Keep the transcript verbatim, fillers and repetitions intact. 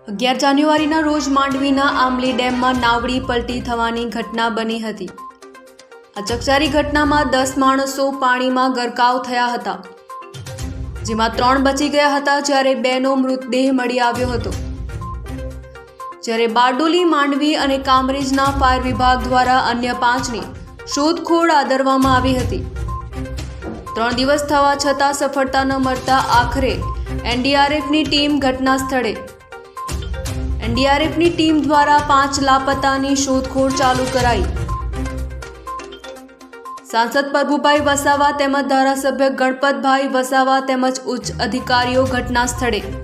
અગિયાર જાન્યુઆરીના રોજ માંડવીના આંબલી ડેમમાં નાવડી પલટી થવાની ઘટના બની હતી। આ ચકચારી ઘટનામાં દસ માણસો પાણીમાં ગરકાવ થયા હતા, જેમાં ત્રણ બચી ગયા હતા જ્યારે બેનો મૃતદેહ મળી આવ્યો હતો। જ્યારે બારડોલી, માંડવી અને કામરેજના ફાયર વિભાગ દ્વારા અન્ય પાંચની શોધખોળ આદરવામાં આવી હતી। ત્રણ દિવસ થવા છતાં સફળતા ન મળતા આખરે એનડીઆરએફની ટીમ ઘટના સ્થળે એનડીઆરએફની ટીમ દ્વારા પાંચ લાપતાની શોધખોળ ચાલુ કરાઈ। સાંસદ પ્રભુભાઈ વસાવા તેમજ ધારાસભ્ય ગણપતભાઈ વસાવા તેમજ ઉચ્ચ અધિકારીઓ ઘટના સ્થળે